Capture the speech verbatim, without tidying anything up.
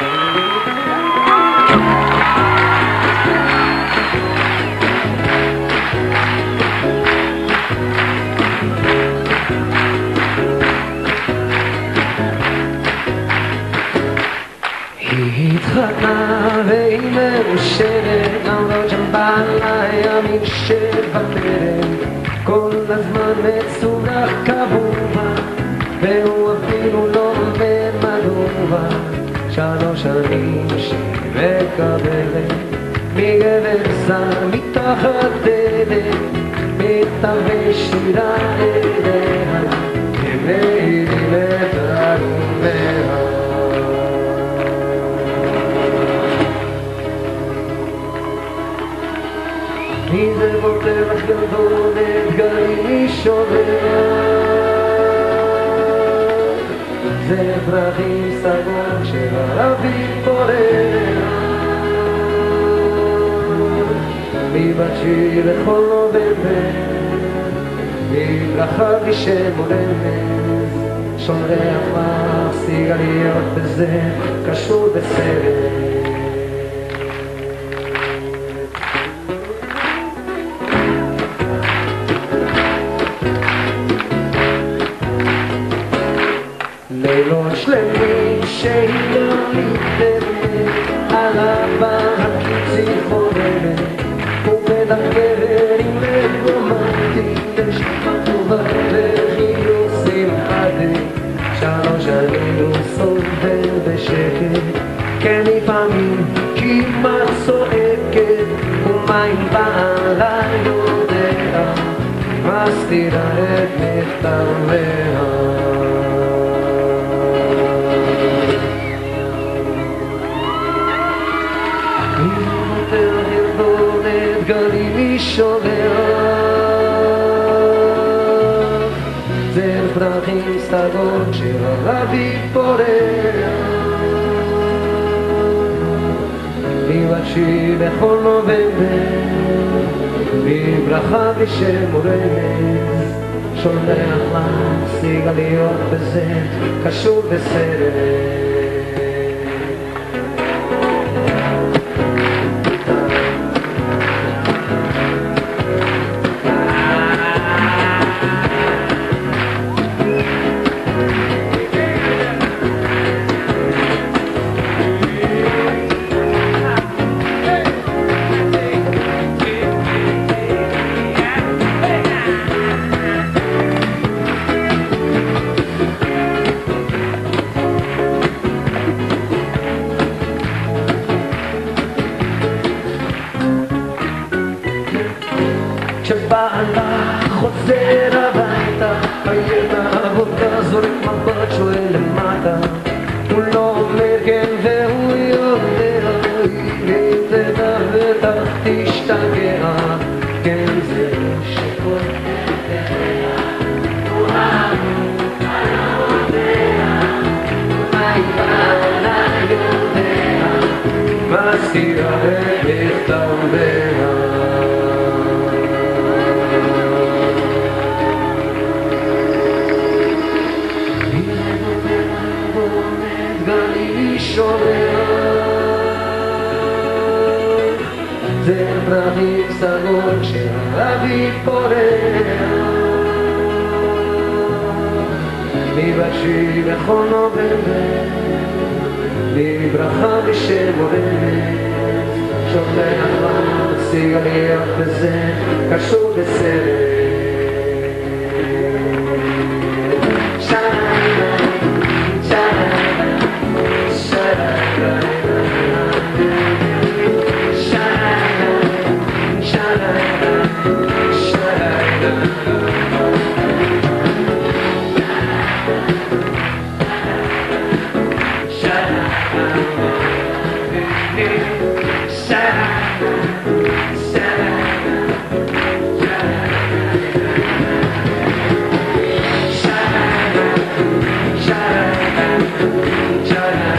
היא התחתנה והיא מאושרת, למרות שבעלה היה משבטרת, כל הזמן מסובך כמוה, והוא אפילו לא מבין מדוע. שלוש שנים שהיא מקבלת מגבר זר מתחת דלת, מתווה שירה אליה, כמעידים את עלומיה. מזה בוטר לך גדול את גלי שובר, זה פרחים סגול של ערבי פורר, מבקשי לכל נובמבר, מברכה בשם רמז, שומרי אמה סיגריות וזה קשור בסרט. לילות שלמים שהיא לא מתדמת, על הבר הקיצי חורמת, ומדברת עם לב רומנטי, נשמה טובה וחיוך שמחתי. שלוש שנים הוא סובל בשקט, כן לפעמים כמעט צועקת, ומה אם בעלה יודע, מסתירה את מכתביה. גלי שובר, זר פרחים סגול של ערבי פורר, מבקשי בכל נובמבר, מברכה בשם רמז, שולח לה סיגליות וזה קשור בסרט. כשבעלה חוזר הביתה, חייב העבודה זורק מבט שואל למטה, הוא לא אומר כן והוא יודע, היא תדע בטח תשתגע, כן זה שכל תדע, הוא אהוב, אני יודע, מה היא בעלה יודע, מסתירה את מכתביה. זה פרחים סגול של ערבי פורר, מבקשי בכל נובמבר, מברכה בשם רמז, שולח לה סיגריות וזה קשור בסרט. Shut up.